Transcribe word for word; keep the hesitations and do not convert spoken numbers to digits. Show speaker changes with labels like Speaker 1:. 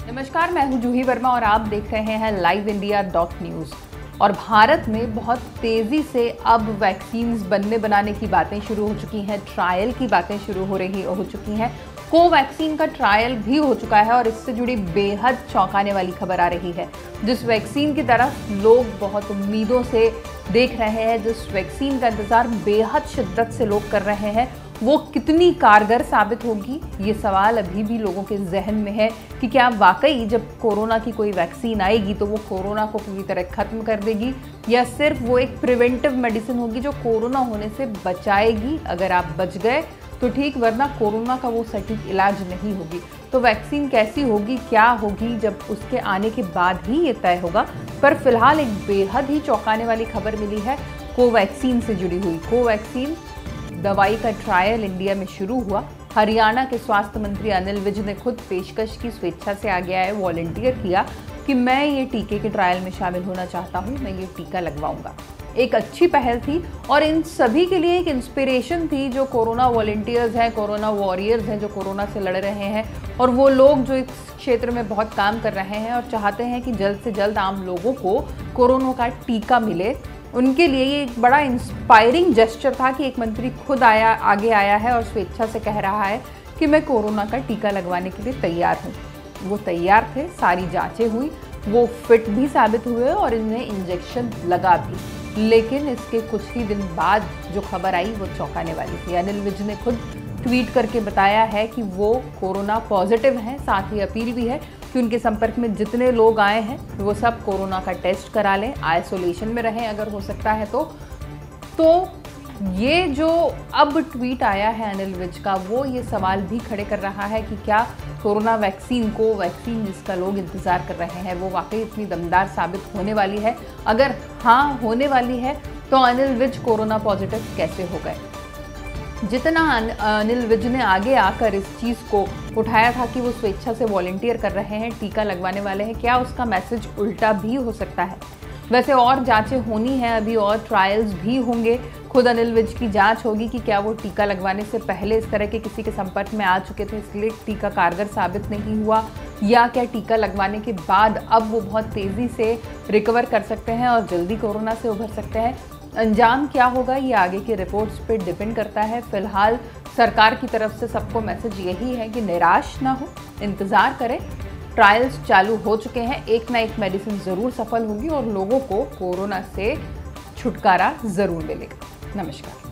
Speaker 1: नमस्कार, मैं हूं जूही वर्मा और आप देख रहे हैं लाइव इंडिया डॉट न्यूज़। और भारत में बहुत तेज़ी से अब वैक्सीन्स बनने बनाने की बातें शुरू हो चुकी हैं, ट्रायल की बातें शुरू हो रही हो चुकी हैं। कोवैक्सीन का ट्रायल भी हो चुका है और इससे जुड़ी बेहद चौंकाने वाली खबर आ रही है। जिस वैक्सीन की तरफ लोग बहुत उम्मीदों से देख रहे हैं, जिस वैक्सीन का इंतज़ार बेहद शिद्दत से लोग कर रहे हैं, वो कितनी कारगर साबित होगी, ये सवाल अभी भी लोगों के जहन में है कि क्या वाकई जब कोरोना की कोई वैक्सीन आएगी तो वो कोरोना को पूरी तरह ख़त्म कर देगी या सिर्फ वो एक प्रिवेंटिव मेडिसिन होगी जो कोरोना होने से बचाएगी। अगर आप बच गए तो ठीक, वरना कोरोना का वो सटीक इलाज नहीं होगी। तो वैक्सीन कैसी होगी, क्या होगी, जब उसके आने के बाद ही ये तय होगा। पर फिलहाल एक बेहद ही चौंकाने वाली खबर मिली है कोवैक्सीन से जुड़ी हुई। कोवैक्सीन दवाई का ट्रायल इंडिया में शुरू हुआ। हरियाणा के स्वास्थ्य मंत्री अनिल विज ने खुद पेशकश की, स्वेच्छा से आगे आए, वॉलंटियर किया कि मैं ये टीके के ट्रायल में शामिल होना चाहता हूँ, मैं ये टीका लगवाऊंगा। एक अच्छी पहल थी और इन सभी के लिए एक इंस्पिरेशन थी, जो कोरोना वॉलंटियर्स हैं, कोरोना वॉरियर्स हैं, जो कोरोना से लड़ रहे हैं, और वो लोग जो इस क्षेत्र में बहुत काम कर रहे हैं और चाहते हैं कि जल्द से जल्द आम लोगों को कोरोना का टीका मिले। उनके लिए ये एक बड़ा इंस्पायरिंग जेस्चर था कि एक मंत्री खुद आया आगे आया है और स्वेच्छा से कह रहा है कि मैं कोरोना का टीका लगवाने के लिए तैयार हूँ। वो तैयार थे, सारी जांचें हुई, वो फिट भी साबित हुए और इन्हें इंजेक्शन लगा भी। लेकिन इसके कुछ ही दिन बाद जो खबर आई वो चौंकाने वाली थी। अनिल विज ने खुद ट्वीट करके बताया है कि वो कोरोना पॉजिटिव हैं। साथ ही अपील भी है कि उनके संपर्क में जितने लोग आए हैं वो सब कोरोना का टेस्ट करा लें, आइसोलेशन में रहें अगर हो सकता है तो। तो ये जो अब ट्वीट आया है अनिल विज का, वो ये सवाल भी खड़े कर रहा है कि क्या कोरोना वैक्सीन को वैक्सीन जिसका लोग इंतज़ार कर रहे हैं वो वाकई इतनी दमदार साबित होने वाली है। अगर हाँ होने वाली है तो अनिल विज कोरोना पॉजिटिव कैसे हो गए। जितना अनिल विज ने आगे आकर इस चीज़ को उठाया था कि वो स्वेच्छा से वॉलंटियर कर रहे हैं, टीका लगवाने वाले हैं, क्या उसका मैसेज उल्टा भी हो सकता है। वैसे और जांचें होनी हैं, अभी और ट्रायल्स भी होंगे। खुद अनिल विज की जांच होगी कि क्या वो टीका लगवाने से पहले इस तरह के किसी के संपर्क में आ चुके थे, इसलिए टीका कारगर साबित नहीं हुआ, या क्या टीका लगवाने के बाद अब वो बहुत तेज़ी से रिकवर कर सकते हैं और जल्दी कोरोना से उभर सकते हैं। अंजाम क्या होगा ये आगे की रिपोर्ट्स पे डिपेंड करता है। फिलहाल सरकार की तरफ से सबको मैसेज यही है कि निराश ना हो, इंतज़ार करें। ट्रायल्स चालू हो चुके हैं, एक ना एक मेडिसिन ज़रूर सफल होगी और लोगों को कोरोना से छुटकारा ज़रूर मिलेगा। नमस्कार।